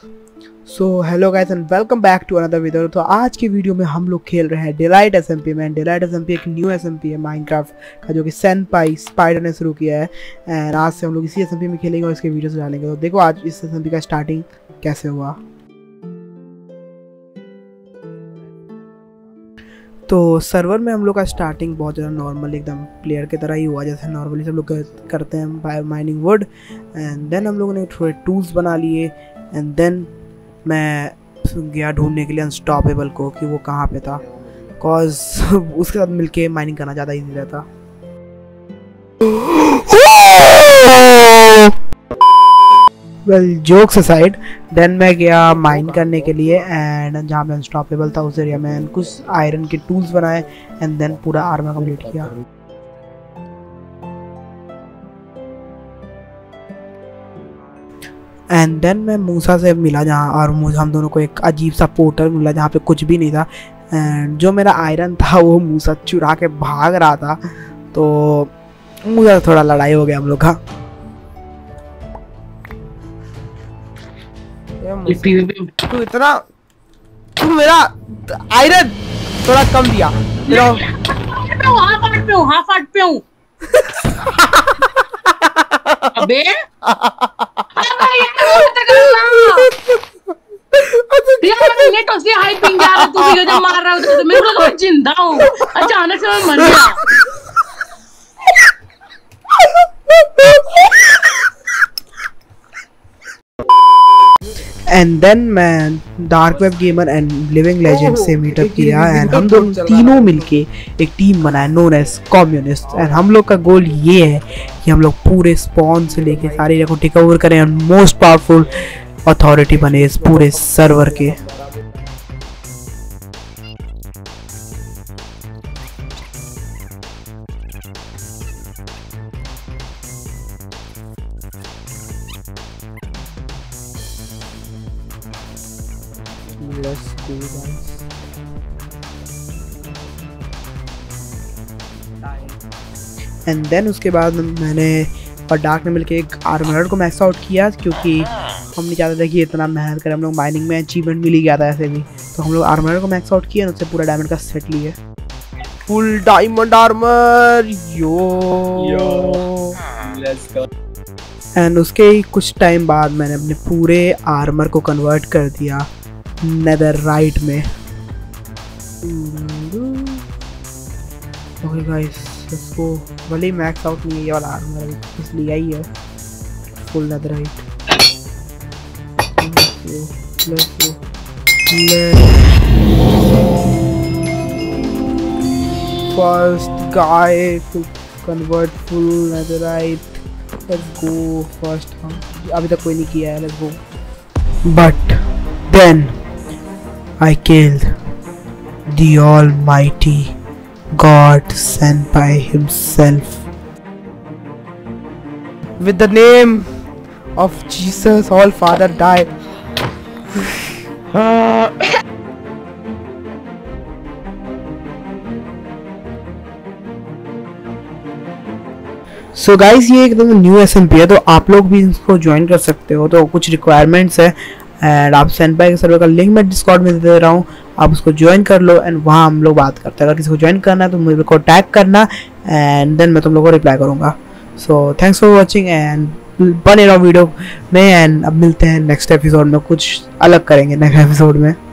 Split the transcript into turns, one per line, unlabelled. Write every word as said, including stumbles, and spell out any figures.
So hello guys and welcome back to another video. तो आज की वीडियो में हम लोग खेल रहे हैं डिलाइट एसएमपी में। डिलाइट एसएमपी एक न्यू एसएमपी है माइनक्राफ्ट का, जो कि सेनपाई स्पाइडर ने शुरू किया है। एंड आज से हम लोग इसी एसएमपी में खेलेंगे और इसके वीडियोस डालेंगे। तो देखो आज इस एसएमपी का स्टार्टिंग कैसे हुआ। तो सर्वर में हम लोग का स्टार्टिंग बहुत ज़्यादा नॉर्मल एकदम प्लेयर की तरह ही हुआ, जैसे नॉर्मली सब लोग करते हैं by mining wood. And then हम लोगों ने थोड़े टूल्स बना लिए। एंड देन मैं गया ढूंढने के लिए अनस्टॉपेबल को कि वो कहाँ पे था, कॉज उसके साथ मिलके माइनिंग करना ज़्यादा इजी रहता। वेल जोक्स असाइड, देन मैं गया माइन करने के लिए एंड जहाँ पे अनस्टॉपेबल था उस एरिया में कुछ आयरन के टूल्स बनाए एंड देन पूरा आर्मर कंप्लीट किया। एंड देन मैं मूसा से मिला जहाँ, और मुझे हम दोनों को एक अजीब सा पोर्टल मिला जहाँ पे कुछ भी नहीं था। एंड जो मेरा आयरन था वो मूसा चुरा के भाग रहा था, तो मूसा थोड़ा लड़ाई हो गया हम लोग का। तू इतना तू मेरा आयरन थोड़ा कम दिया।
अबे नेट से हाई पिंग आ रहा, तू भी जब मार रहा है तो मेरे को तो जिंदा हूँ, अचानक से मैं मर गया।
एंड देन मैं dark web gamer and living legend से मीटअप किया एंड हम दोनों तीनों मिलके एक टीम बनाए नोन एज कम्युनिस्ट। एंड हम लोग का गोल ये है कि हम लोग पूरे स्पॉन से लेके सारी एरिया को टेक ओवर करें एंड मोस्ट पावरफुल अथॉरिटी बने इस पूरे सर्वर के। Let's go guys. And then उसके बाद मैंने और डार्क ने मिलके एक आर्मर को मैक्स आउट किया, क्योंकि हम नहीं चाहते थे कि इतना मेहनत करें। हम लोग माइनिंग में अचीवमेंट मिल ही गया था ऐसे भी, तो हम लोग आर्मर को मैक्स आउट किया और उससे पूरा डायमंड का सेट लिए। Full diamond armour yo let's go. And उसके कुछ टाइम बाद मैंने अपने पूरे आर्मर को कन्वर्ट कर दिया नेदरराइट में। Okay guys let's go. भले ही मैक्स आउट नहीं है ये वाला आर्मर, इसलिए ही है full netherite. Let's go first guy to convert full netherite. Let's go first. हम अभी तक कोई नहीं किया है, let's go. But then I killed the Almighty God sent by Himself. With the name of Jesus, all Father died. So guys ये एकदम new SMP है, तो आप लोग भी इसको ज्वाइन कर सकते हो। तो कुछ रिक्वायरमेंट्स है एंड आप सेनपाई के सर्वर का लिंक मैं डिस्कॉर्ड में दे रहा हूँ, आप उसको ज्वाइन कर लो एंड वहाँ हम लोग बात करते हैं। अगर किसी को ज्वाइन करना है तो मेरे को टैग करना एंड देन मैं तुम लोगों को रिप्लाई करूँगा। So thanks for watching and बने रहो वीडियो में। एंड अब मिलते हैं नेक्स्ट एपिसोड में, कुछ अलग करेंगे नेक्स्ट एपिसोड में।